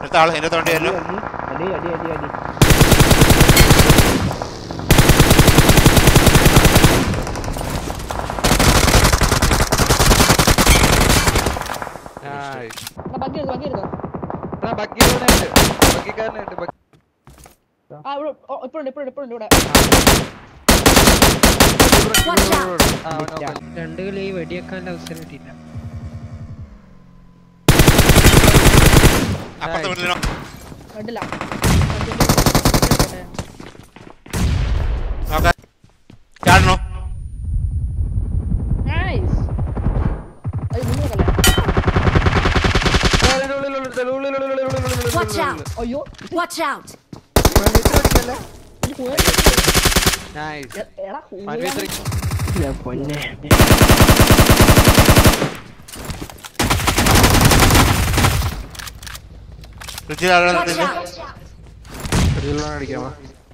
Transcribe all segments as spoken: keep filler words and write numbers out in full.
അടുത്ത ആള് എന്റെ തോണ്ടി വരും. അടി അടി അടി അടി രണ്ട് കളി വെടിയേക്കാൻ്റെ അവസരം കിട്ടിയില്ല. ചാടണോ? Watch out! Watch out! Nice. Ya പൊന്നെ രുചി ആരാണ് അടിക്കാമോ?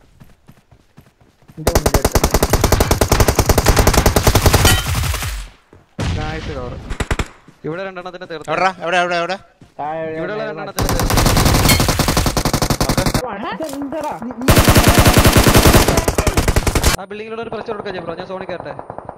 ഇവിടെ രണ്ടെണ്ണത്തിന് തീർന്നു. എവിടെ എവിടെ എവിടെ ഇവിടെയുള്ള രണ്ടെണ്ണത്തിന് ആ ബിൽഡിങ്ങിലൂടെ ഒരു പ്രശ്നം കൊടുക്കാം ബ്രോ. ഞാൻ സോണി കയറട്ടെ.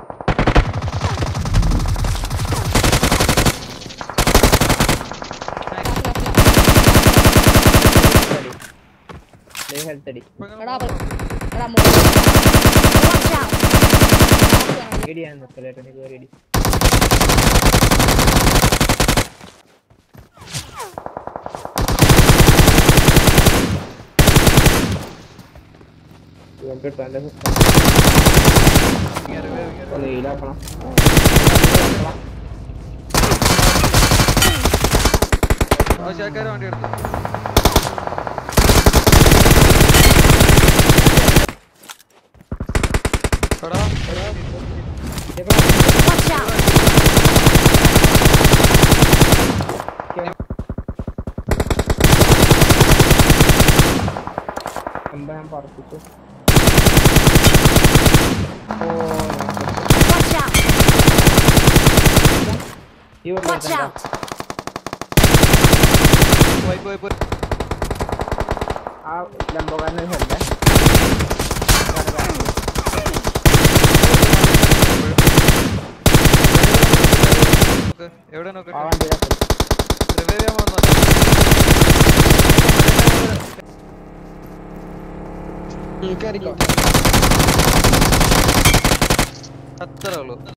ആവശ്യക്കാരെ വണ്ടി എടുത്തു. ഞാൻ പറപ്പിച്ചു. Watch out! പോയി പോയി പോയി. ആ ലംബോകാരന് ഹെഡ് എവിടെ നോക്കട്ടെ. ആ വണ്ടി റിവൈവ് ചെയ്യാൻ വന്നു. അത്രേ ഉള്ളൂ.